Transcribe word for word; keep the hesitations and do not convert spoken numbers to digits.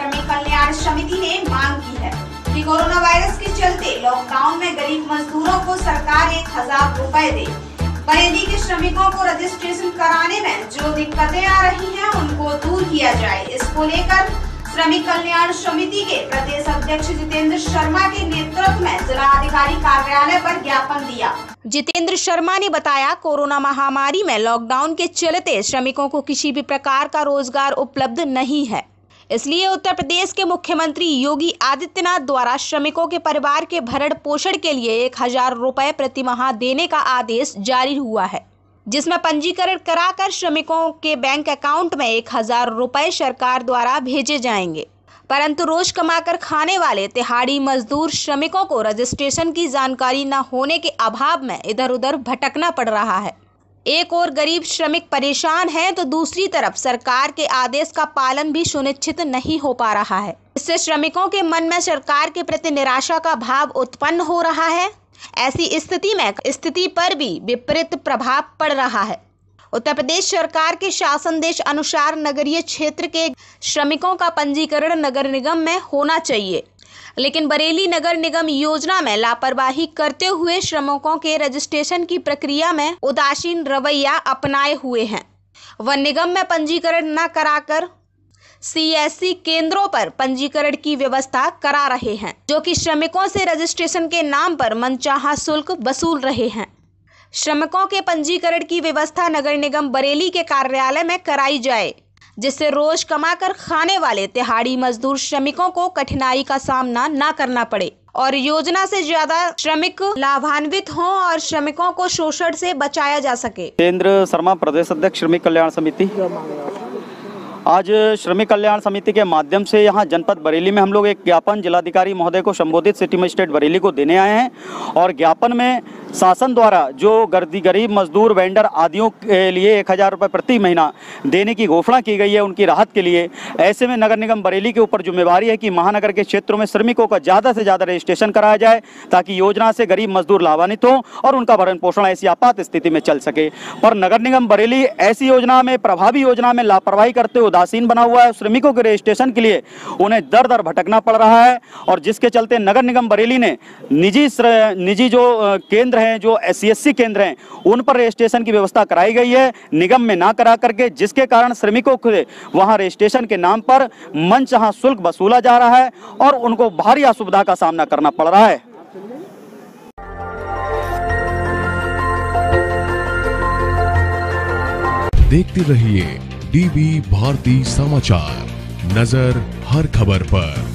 श्रमिक कल्याण समिति ने मांग की है कि कोरोना वायरस के चलते लॉकडाउन में गरीब मजदूरों को सरकार एक हजार रुपए दे। बरेली के श्रमिकों को रजिस्ट्रेशन कराने में जो दिक्कतें आ रही हैं उनको दूर किया जाए। इसको लेकर श्रमिक कल्याण समिति के प्रदेश अध्यक्ष जितेंद्र शर्मा के नेतृत्व में जिला अधिकारी कार्यालय पर ज्ञापन दिया। जितेंद्र शर्मा ने बताया, कोरोना महामारी में लॉकडाउन के चलते श्रमिकों को किसी भी प्रकार का रोजगार उपलब्ध नहीं है, इसलिए उत्तर प्रदेश के मुख्यमंत्री योगी आदित्यनाथ द्वारा श्रमिकों के परिवार के भरण पोषण के लिए एक हजार रुपए प्रति माह देने का आदेश जारी हुआ है, जिसमें पंजीकरण कराकर श्रमिकों के बैंक अकाउंट में एक हजार रुपए सरकार द्वारा भेजे जाएंगे। परंतु रोज कमाकर खाने वाले तिहाड़ी मजदूर श्रमिकों को रजिस्ट्रेशन की जानकारी न होने के अभाव में इधर उधर भटकना पड़ रहा है। एक और गरीब श्रमिक परेशान हैं तो दूसरी तरफ सरकार के आदेश का पालन भी सुनिश्चित नहीं हो पा रहा है। इससे श्रमिकों के मन में सरकार के प्रति निराशा का भाव उत्पन्न हो रहा है। ऐसी स्थिति में स्थिति पर भी विपरीत प्रभाव पड़ रहा है। उत्तर प्रदेश सरकार के शासन देश अनुसार नगरीय क्षेत्र के श्रमिकों का पंजीकरण नगर निगम में होना चाहिए, लेकिन बरेली नगर निगम योजना में लापरवाही करते हुए श्रमिकों के रजिस्ट्रेशन की प्रक्रिया में उदासीन रवैया अपनाए हुए हैं। वह निगम में पंजीकरण न कराकर सीएससी केंद्रों पर पंजीकरण की व्यवस्था करा रहे हैं, जो कि श्रमिकों से रजिस्ट्रेशन के नाम पर मनचाहा शुल्क वसूल रहे हैं। श्रमिकों के पंजीकरण की व्यवस्था नगर निगम बरेली के कार्यालय में कराई जाए, जिससे रोज कमाकर खाने वाले तिहाड़ी मजदूर श्रमिकों को कठिनाई का सामना न करना पड़े और योजना से ज्यादा श्रमिक लाभान्वित हों और श्रमिकों को शोषण से बचाया जा सके। जितेंद्र शर्मा, प्रदेश अध्यक्ष श्रमिक कल्याण समिति। आज श्रमिक कल्याण समिति के माध्यम से यहाँ जनपद बरेली में हम लोग एक ज्ञापन जिलाधिकारी महोदय को संबोधित सिटी मजिस्ट्रेट बरेली को देने आए हैं और ज्ञापन में शासन द्वारा जो गर्दी गरीब मजदूर वेंडर आदियों के लिए एक हज़ार रुपये प्रति महीना देने की घोषणा की गई है उनकी राहत के लिए। ऐसे में नगर निगम बरेली के ऊपर जिम्मेवारी है कि महानगर के क्षेत्रों में श्रमिकों का ज़्यादा से ज़्यादा रजिस्ट्रेशन कराया जाए ताकि योजना से गरीब मजदूर लाभान्वित हों और उनका भरण पोषण ऐसी आपात स्थिति में चल सके। पर नगर निगम बरेली ऐसी योजना में, प्रभावी योजना में लापरवाही करते हुए उदासीन बना हुआ है। श्रमिकों के रजिस्ट्रेशन के लिए उन्हें दर दर भटकना पड़ रहा है और जिसके चलते नगर निगम बरेली ने निजी निजी जो केंद्र हैं, जो सीएससी केंद्र हैं, उन पर रजिस्ट्रेशन की व्यवस्था कराई गई है निगम में ना करा करके, जिसके कारण श्रमिकों को वहां रजिस्ट्रेशन के नाम पर मनचाहा शुल्क वसूला जा रहा है और उनको भारी असुविधा का सामना करना पड़ रहा है। देखते रहिए डीबी भारती समाचार, नजर हर खबर पर।